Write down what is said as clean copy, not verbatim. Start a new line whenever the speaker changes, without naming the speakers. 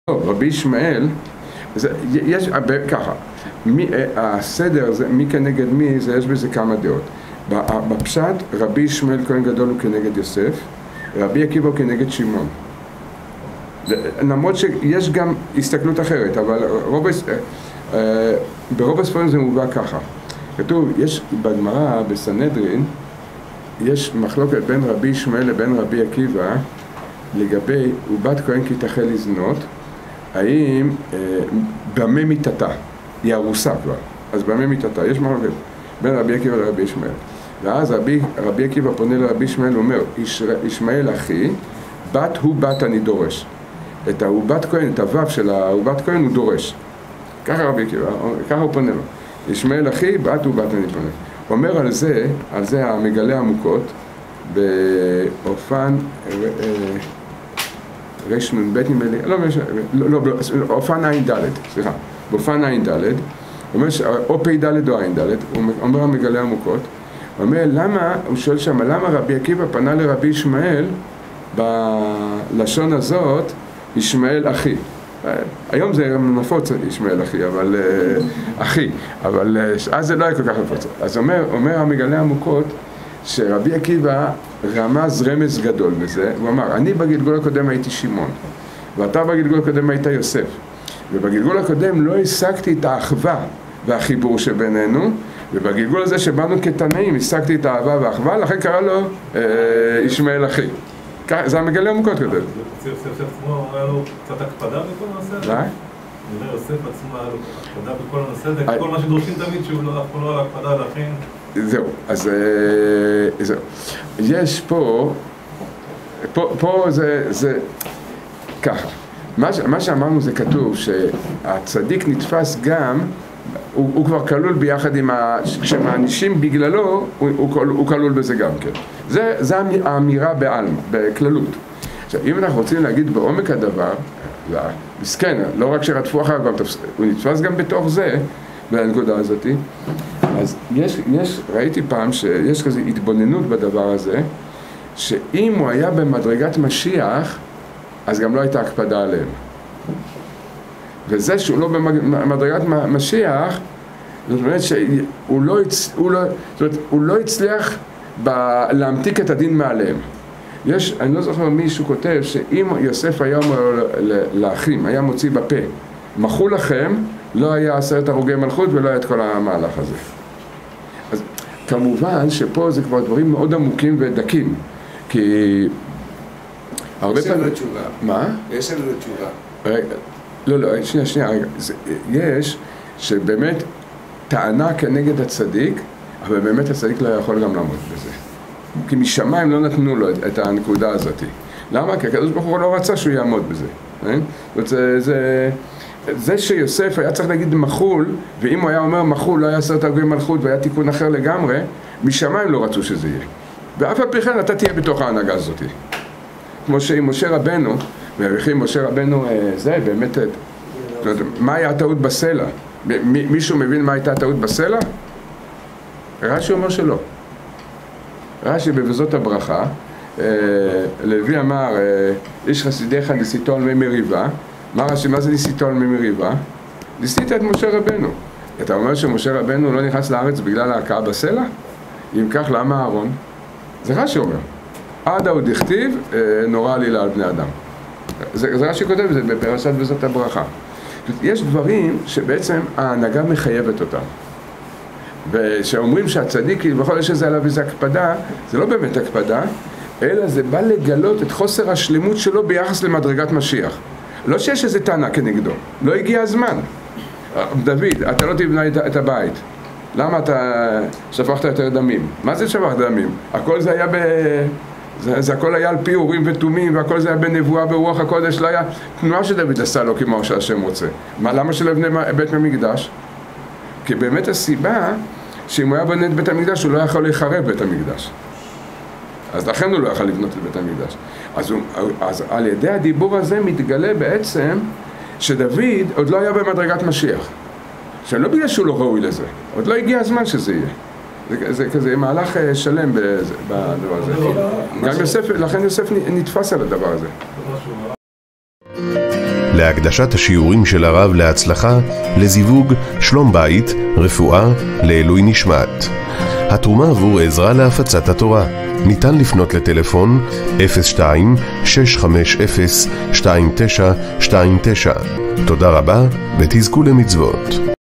רבי ישמעאל, יש ככה, הסדר, מי כנגד מי, יש בזה כמה דעות. בפשט, רבי ישמעאל כהן גדול הוא כנגד יוסף, רבי עקיבא הוא כנגד שמעון. למרות שיש גם הסתכלות אחרת, אבל ברוב הספרים זה מובא ככה. כתוב, יש בגמרא, בסנהדרין, יש מחלוקת בין רבי ישמעאל לבין רבי עקיבא, לגבי ובת כהן כי תחל לזנות, האם במה מיתתה, היא ארוסה כבר, אז במה מיתתה, יש מחלוקת בין רבי עקיבא לרבי ישמעאל. ואז רבי עקיבא פונה לרבי ישמעאל ואומר, ישמעאל אחי, בת הוא בת אני דורש. את הבת כהן, את הוו של הבת כהן הוא דורש. ככה רבי עקיבא, ככה הוא פונה לו. ישמעאל אחי, בת הוא בת אני פונה. הוא אומר על זה המגלה עמוקות, באופן רשנון בית נמלי, אופן עין ד', סליחה, באופן עין ד', הוא אומר או פי ד' או עין ד', הוא אומר המגלה עמוקות, הוא אומר למה, הוא שואל שם, למה רבי עקיבא פנה לרבי ישמעאל בלשון הזאת, ישמעאל אחי. היום זה נפוץ ישמעאל אחי, אבל אחי, אבל אז זה לא היה כל כך נפוץ. אז אומר המגלה עמוקות, שרבי עקיבא רמז גדול בזה, הוא אמר, אני בגלגול הקודם הייתי שמעון, ואתה בגלגול הקודם היית יוסף, ובגלגול הקודם לא השגתי את האחווה והחיבור שבינינו, ובגלגול הזה שבאנו כתנאים השגתי את האהבה והאחווה, לכן קרא לו ישמעאל אחי. זה המגלה עמוקות כזה.
יוסף עצמו היה לו קצת הקפדה בכל הנושא הזה?
מה?
יוסף עצמו היה לו הקפדה בכל הנושא הזה, כל מה שדורשים תמיד שהוא לא על הקפדה להכין.
זהו, אז זהו. יש פה זה ככה. מה שאמרנו זה כתוב שהצדיק נתפס גם, הוא כבר כלול ביחד עם כשמענישים בגללו, הוא כלול בזה גם כן. זה האמירה בעלמא, בכללות. עכשיו, אם אנחנו רוצים להגיד בעומק הדבר, מסכן, לא רק שרדפו אחריו, הוא נתפס גם בתוך זה, בנקודה הזאת. אז ראיתי פעם שיש כזה התבוננות בדבר הזה, שאם הוא היה במדרגת משיח, אז גם לא הייתה הקפדה עליהם. וזה שהוא לא במדרגת משיח, זאת אומרת שהוא לא הצליח להמתיק את הדין מעליהם. אני לא זוכר מישהו כותב שאם יוסף היה אומר לאחים, היה מוציא בפה, מחו לכם, לא היה 10 הרוגי מלכות ולא היה את כל המהלך הזה. אז כמובן שפה זה כבר דברים מאוד עמוקים ודקים, כי
יש לנו תשובה.
מה?
יש לנו תשובה.
רגע, שנייה, רגע. יש שבאמת טענה כנגד הצדיק, אבל באמת הצדיק לא יכול גם לעמוד בזה. כי משמיים לא נתנו לו את הנקודה הזאת. למה? כי הקדוש ברוך הוא לא רצה שהוא יעמוד בזה. זה שיוסף היה צריך להגיד מחול, ואם הוא היה אומר מחול לא היה 10 הרוגי מלכות והיה תיקון אחר לגמרי, משמיים לא רצו שזה יהיה. ואף על פי כן אתה תהיה בתוך ההנהגה הזאת. כמו שעם משה רבנו, והולכים משה רבנו, זה באמת, מה היה הטעות בסלע? מישהו מבין מה הייתה הטעות בסלע? רש"י אומר שלא. רש"י בבזות הברכה, לוי אמר, איש חסידיך ניסיתו על מי מריבה. מה רש"י, מה זה ניסיתו על מי מריבה? ניסית את משה רבנו. אתה אומר שמשה רבנו לא נכנס לארץ בגלל ההכאה בסלע? אם כך, למה אהרון? זה רש"י אומר. עד עוד הכתיב, נורא עלילה על בני אדם. זה רש"י כותב את זה בפרשת בזות הברכה. יש דברים שבעצם ההנהגה מחייבת אותם. ושאומרים שהצדיק, בכל יש איזה עליו איזה הקפדה, זה לא באמת הקפדה, אלא זה בא לגלות את חוסר השלמות שלו ביחס למדרגת משיח. לא שיש איזה טענה כנגדו, לא הגיע הזמן. דוד, אתה לא תבנה את הבית. למה אתה שפכת יותר דמים? מה זה שפכת דמים? הכל זה היה זה הכל היה על פי אורים ותומים, והכל זה היה בנבואה ברוח הקודש, לא היה תנועה שדוד עשה לו כמו שהשם רוצה. למה שלא יבנה בית המקדש? כי באמת הסיבה שאם הוא היה בונה את בית המקדש הוא לא יכול להיחרב בית המקדש. אז לכן הוא לא יכול לבנות את בית המקדש. אז על ידי הדיבור הזה מתגלה בעצם שדוד עוד לא היה במדרגת משיח. שלא בגלל שהוא לא ראוי לזה, עוד לא הגיע הזמן שזה יהיה. זה כזה מהלך שלם בדבר הזה. גם יוסף, לכן יוסף נתפס על הדבר הזה.
להקדשת השיעורים של הרב להצלחה, לזיווג, שלום בית, רפואה, לעילוי נשמת. התרומה עבור עזרה להפצת התורה. ניתן לפנות לטלפון 02-650-2929. תודה רבה ותזכו למצוות.